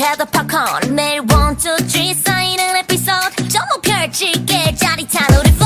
해도 팝콘 매일 1, 2, 3 쌓이는 에피소드 전부 펼칠게 짜릿한 우리